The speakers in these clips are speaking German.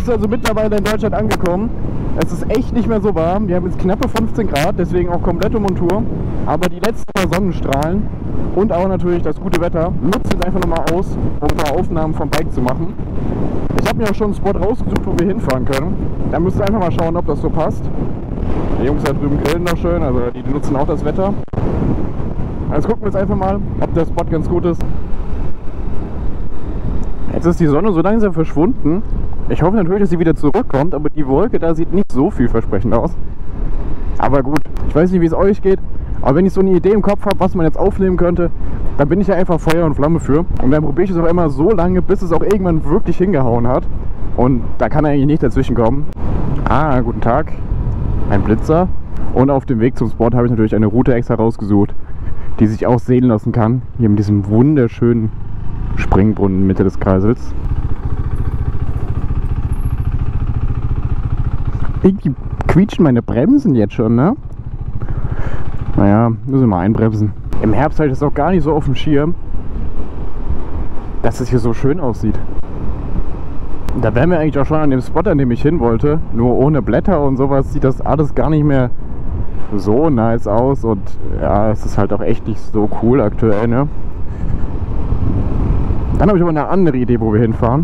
sind also mittlerweile in Deutschland angekommen. Es ist echt nicht mehr so warm. Wir haben jetzt knappe 15 Grad, deswegen auch komplette Montur. Aber die letzten Sonnenstrahlen und auch natürlich das gute Wetter nutzen wir einfach nochmal aus, um ein paar Aufnahmen vom Bike zu machen. Ich habe mir auch schon einen Spot rausgesucht, wo wir hinfahren können. Da müsst ihr einfach mal schauen, ob das so passt. Die Jungs da drüben grillen noch schön, also die nutzen auch das Wetter. Jetzt gucken wir jetzt einfach mal, ob der Spot ganz gut ist. Jetzt ist die Sonne so langsam verschwunden. Ich hoffe natürlich, dass sie wieder zurückkommt, aber die Wolke da sieht nicht so vielversprechend aus. Aber gut, ich weiß nicht, wie es euch geht, aber wenn ich so eine Idee im Kopf habe, was man jetzt aufnehmen könnte, dann bin ich ja einfach Feuer und Flamme für. Und dann probiere ich es auch immer so lange, bis es auch irgendwann wirklich hingehauen hat. Und da kann eigentlich nicht dazwischen kommen. Ah, guten Tag. Ein Blitzer. Und auf dem Weg zum Spot habe ich natürlich eine Route extra rausgesucht, die sich auch sehen lassen kann. Hier mit diesem wunderschönen Springbrunnen in Mitte des Kreisels. Irgendwie quietschen meine Bremsen jetzt schon, ne? Naja, müssen wir mal einbremsen. Im Herbst habe ich das auch gar nicht so auf dem Schirm, dass es hier so schön aussieht. Da wären wir eigentlich auch schon an dem Spot, an dem ich hin wollte. Nur ohne Blätter und sowas sieht das alles gar nicht mehr so nice aus. Und ja, es ist halt auch echt nicht so cool aktuell, ne? Dann habe ich aber eine andere Idee, wo wir hinfahren.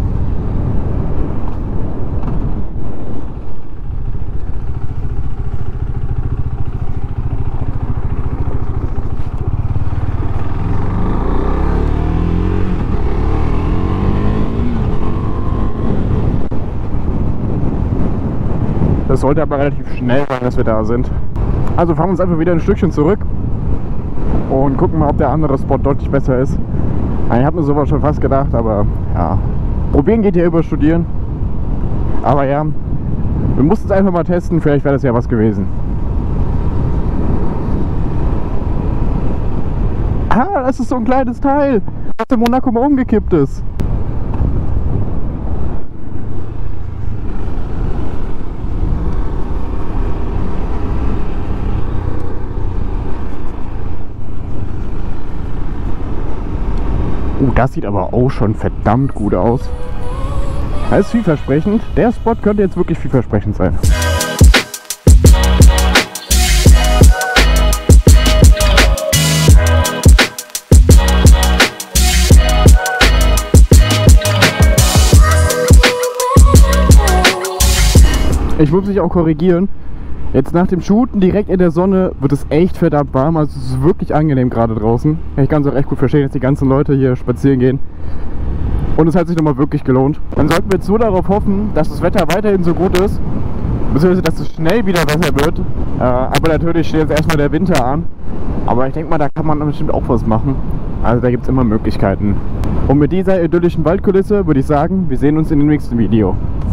Das sollte aber relativ schnell sein, dass wir da sind. Also fahren wir uns einfach wieder ein Stückchen zurück und gucken mal, ob der andere Spot deutlich besser ist. Ich habe mir sowas schon fast gedacht, aber ja, probieren geht ja über studieren. Aber ja, wir mussten es einfach mal testen, vielleicht wäre das ja was gewesen. Ah, das ist so ein kleines Teil, was in Monaco mal umgekippt ist. Das sieht aber auch schon verdammt gut aus. Das ist vielversprechend. Der Spot könnte jetzt wirklich vielversprechend sein. Ich muss mich auch korrigieren. Jetzt nach dem Shooten direkt in der Sonne wird es echt verdammt warm, also es ist wirklich angenehm gerade draußen. Ich kann es auch echt gut verstehen, dass die ganzen Leute hier spazieren gehen. Und es hat sich nochmal wirklich gelohnt. Dann sollten wir jetzt nur darauf hoffen, dass das Wetter weiterhin so gut ist, beziehungsweise dass es schnell wieder besser wird. Aber natürlich steht jetzt erstmal der Winter an. Aber ich denke mal, da kann man bestimmt auch was machen. Also da gibt es immer Möglichkeiten. Und mit dieser idyllischen Waldkulisse würde ich sagen, wir sehen uns in dem nächsten Video.